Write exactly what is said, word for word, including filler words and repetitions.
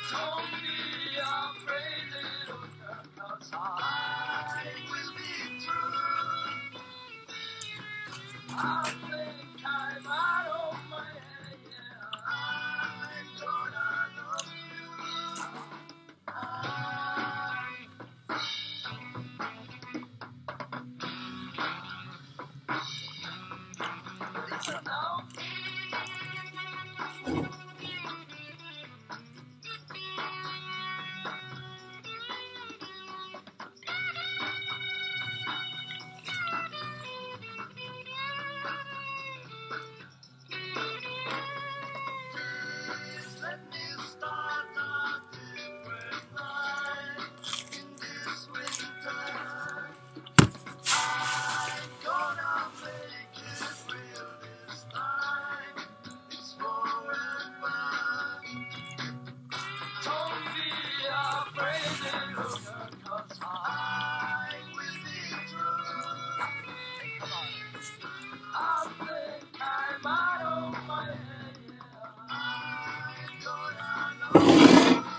Don't be afraid, little girl, 'cause I will be true. I think I'm out of my head, yeah. I'm gonna love you. I listen now. Let me start a different life in this winter. I'm gonna make it real this time. It's forever. Don't be afraid, little girl, 'cause I will be true. I think I'm out of my head, yeah. I'm gonna love you.